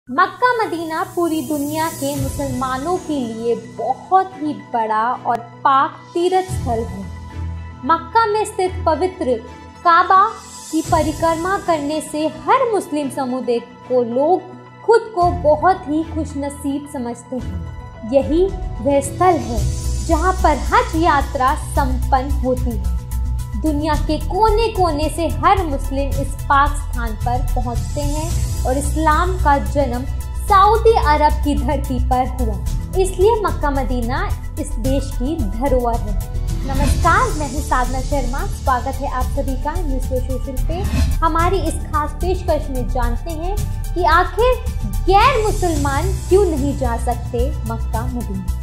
Mecca Medina पूरी दुनिया के मुसलमानों के लिए बहुत ही बड़ा और पाक तीर्थ स्थल है। मक्का में स्थित पवित्र काबा की परिक्रमा करने से हर मुस्लिम समुदाय को लोग खुद को बहुत ही खुशनसीब समझते हैं। यही वह स्थल है जहां पर हज यात्रा संपन्न होती है। दुनिया के कोने कोने से हर मुस्लिम इस पाक स्थान पर पहुंचते हैं और इस्लाम का जन्म सऊदी अरब की धरती पर हुआ, इसलिए मक्का मदीना इस देश की धरोहर है। नमस्कार, मैं हूं साधना शर्मा। स्वागत है आप सभी का न्यूज़ सोशल पे। हमारी इस खास पेशकश में जानते हैं कि आखिर गैर मुसलमान क्यों नहीं जा सकते मक्का मदीना।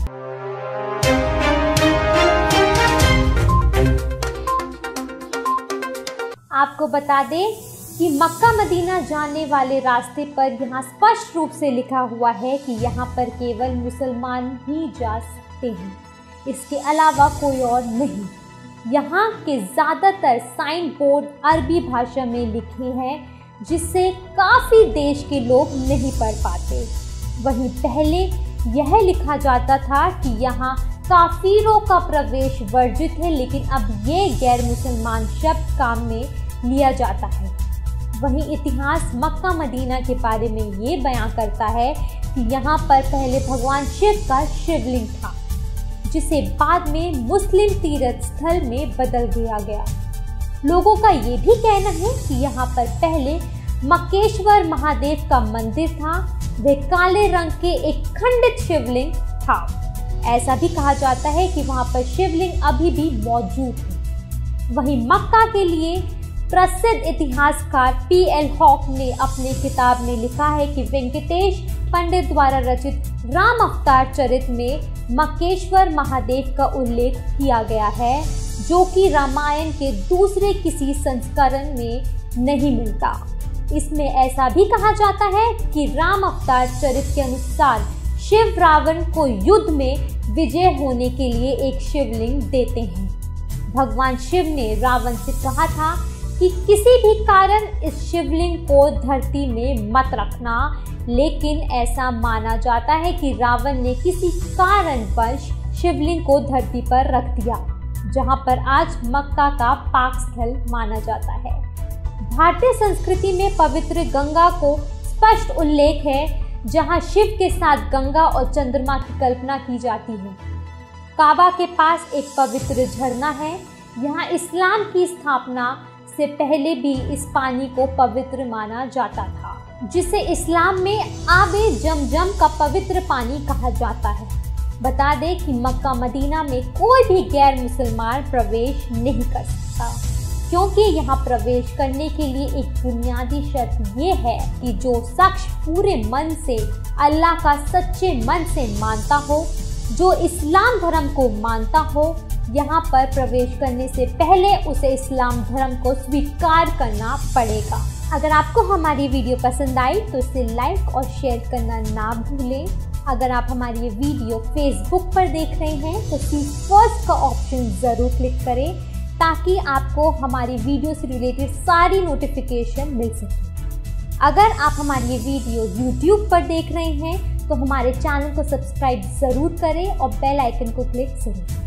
आपको बता दें कि मक्का मदीना जाने वाले रास्ते पर यहाँ स्पष्ट रूप से लिखा हुआ है कि यहाँ पर केवल मुसलमान ही जा सकते हैं, इसके अलावा कोई और नहीं। यहाँ के ज़्यादातर साइन बोर्ड अरबी भाषा में लिखे हैं, जिससे काफ़ी देश के लोग नहीं पढ़ पाते। वहीं पहले यह लिखा जाता था कि यहाँ काफिरों का प्रवेश वर्जित है, लेकिन अब ये गैर मुसलमान शब्द काम में लिया जाता है। वहीं इतिहास मक्का मदीना के बारे में ये बयां करता है कि यहाँ पर पहले भगवान शिव का शिवलिंग था, जिसे बाद में मुस्लिम तीर्थ स्थल में बदल दिया गया। लोगों का ये भी कहना है कि यहाँ पर पहले मक्केश्वर महादेव का मंदिर था। वह काले रंग के एक खंडित शिवलिंग था। ऐसा भी कहा जाता है कि वहाँ पर शिवलिंग अभी भी मौजूद है। वहीं मक्का के लिए प्रसिद्ध इतिहासकार P.L. हॉक ने अपने किताब में लिखा है कि वेंकटेश पंडित द्वारा रचित राम अवतार चरित में मक्केश्वर महादेव का उल्लेख किया गया है, जो कि रामायण के दूसरे किसी संस्करण में नहीं मिलता। इसमें ऐसा भी कहा जाता है कि राम अवतार चरित के अनुसार शिव रावण को युद्ध में विजय होने के लिए एक शिवलिंग देते हैं। भगवान शिव ने रावण से कहा था कि किसी भी कारण इस शिवलिंग को धरती में मत रखना, लेकिन ऐसा माना जाता है कि रावण ने किसी कारणवश शिवलिंग को धरती पर रख दिया, जहां पर आज मक्का का पाक स्थल माना जाता है। भारतीय संस्कृति में पवित्र गंगा को स्पष्ट उल्लेख है, जहां शिव के साथ गंगा और चंद्रमा की कल्पना की जाती है। काबा के पास एक पवित्र झरना है। यहाँ इस्लाम की स्थापना से पहले भी इस पानी को पवित्र माना जाता था, जिसे इस्लाम में आबे जमजम का पवित्र पानी कहा जाता है। बता दें कि मक्का मदीना में कोई भी गैर मुसलमान प्रवेश नहीं कर सकता, क्योंकि यहाँ प्रवेश करने के लिए एक बुनियादी शर्त ये है कि जो शख्स पूरे मन से अल्लाह का सच्चे मन से मानता हो, जो इस्लाम धर्म को मानता हो, यहाँ पर प्रवेश करने से पहले उसे इस्लाम धर्म को स्वीकार करना पड़ेगा। अगर आपको हमारी वीडियो पसंद आई तो इसे लाइक और शेयर करना ना भूलें। अगर आप हमारी ये वीडियो फेसबुक पर देख रहे हैं तो सी फर्स्ट का ऑप्शन ज़रूर क्लिक करें, ताकि आपको हमारी वीडियो से रिलेटेड सारी नोटिफिकेशन मिल सके। अगर आप हमारी ये वीडियो यूट्यूब पर देख रहे हैं तो हमारे चैनल को सब्सक्राइब ज़रूर करें और बेल आइकन को क्लिक ज़रूर करें।